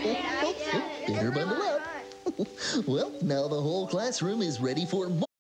Better bundle up. Well, now the whole classroom is ready for more.